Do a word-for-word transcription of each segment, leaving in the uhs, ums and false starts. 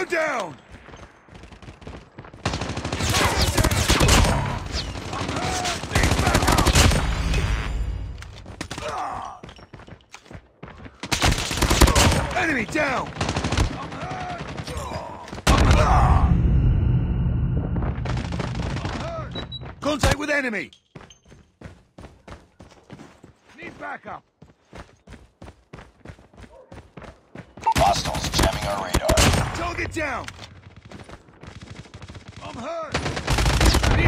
Tango down! Enemy down! Contact with enemy! Need backup! Hostiles jamming our radar. Target down! I'm hurt! Need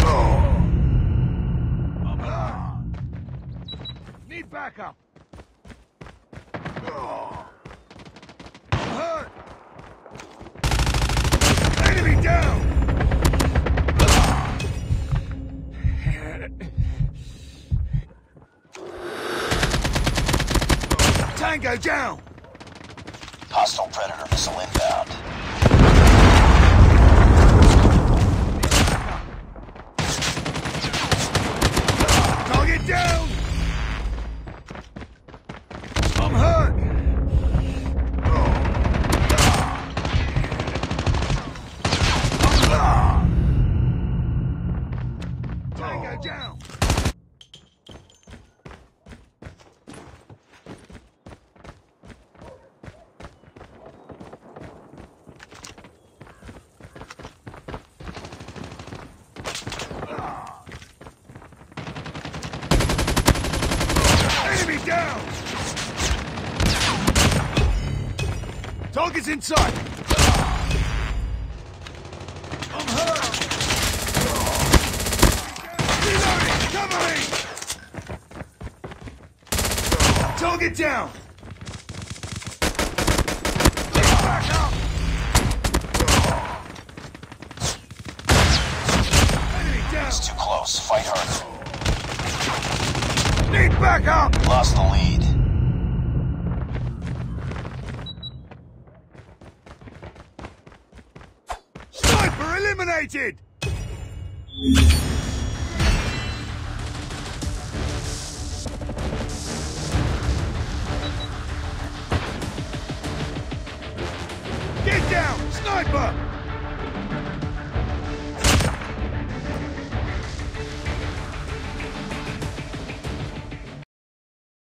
I'm hurt! Need backup! I'm hurt! Enemy down! Tango down! Hostile Predator missile inbound. Target down! I'm hurt! Tango down! Enemy down! Target's in sight! I'm hurt! Reloading! Cover me! Target down! Back up! Enemy down! It's too close. Fight harder. Need backup! Lost the lead. Sniper eliminated! Get down! Sniper!